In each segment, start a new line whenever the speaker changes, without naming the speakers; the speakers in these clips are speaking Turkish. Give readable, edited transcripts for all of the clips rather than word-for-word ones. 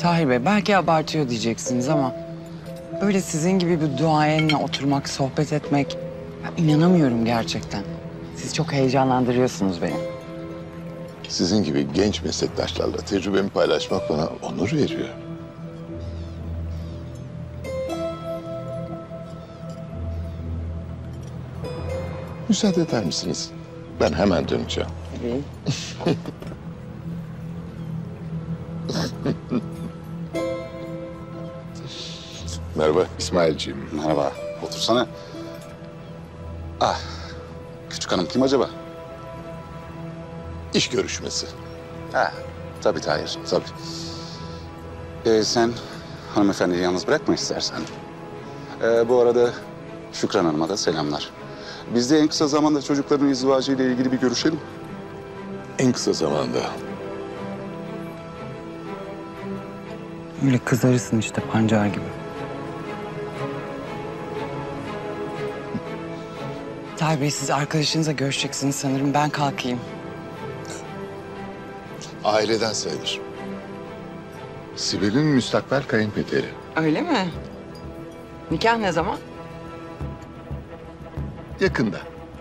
Tahir Bey, belki abartıyor diyeceksiniz ama... ...böyle sizin gibi bir duayenle oturmak, sohbet etmek... ...ya inanamıyorum gerçekten. Siz çok heyecanlandırıyorsunuz beni.
Sizin gibi genç meslektaşlarla tecrübemi paylaşmak bana onur veriyor. Müsaade eder misiniz? Ben hemen döneceğim.
Tabii.
Merhaba İsmailciğim.
Merhaba. Otursana. Ah, küçük hanım kim acaba?
İş görüşmesi.
Ha, tabii Tahir, tabii. Sen hanımefendiyi yalnız bırakma istersen. Bu arada Şükran Hanım'a da selamlar. Biz de en kısa zamanda çocukların izdivacı ile ilgili bir görüşelim.
En kısa zamanda.
Öyle kızarırsın işte pancar gibi. Tahir Bey, siz arkadaşınızla görüşeceksiniz sanırım. Ben kalkayım.
Aileden sayılır. Sibel'in müstakbel kayınpederi.
Öyle mi? Nikah ne zaman?
Yakında.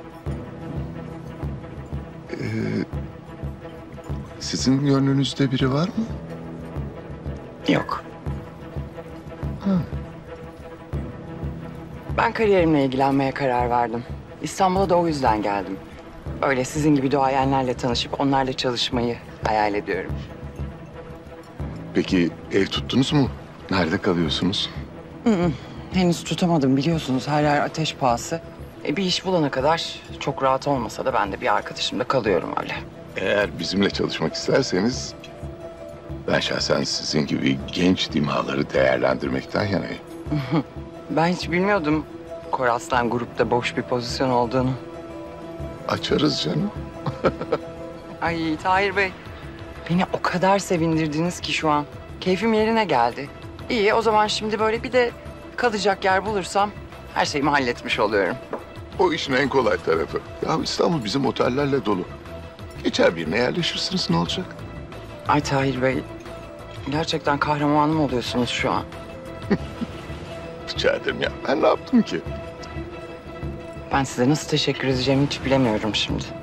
Sizin gönlünüzde biri var mı?
Yok. Ben kariyerimle ilgilenmeye karar verdim. İstanbul'a da o yüzden geldim. Öyle sizin gibi duayenlerle tanışıp onlarla çalışmayı hayal ediyorum.
Peki ev tuttunuz mu? Nerede kalıyorsunuz?
Henüz tutamadım, biliyorsunuz her yer ateş pahası. Bir iş bulana kadar çok rahat olmasa da ben de bir arkadaşımda kalıyorum öyle.
Eğer bizimle çalışmak isterseniz... ...ben şahsen sizin gibi genç dimağları değerlendirmekten yanayım.
Ben hiç bilmiyordum Koraslan grupta boş bir pozisyon olduğunu.
Açarız canım.
Ay Tahir Bey, beni o kadar sevindirdiniz ki şu an. Keyfim yerine geldi. İyi, o zaman şimdi böyle bir de kalacak yer bulursam her şeyimi halletmiş oluyorum.
O işin en kolay tarafı. Ya İstanbul bizim otellerle dolu. Geçer birine yerleşirsiniz, ne olacak?
Ay Tahir Bey, gerçekten kahramanım oluyorsunuz şu an.
Rica ederim ya. Ben ne yaptım ki?
Ben size nasıl teşekkür edeceğimi hiç bilemiyorum şimdi.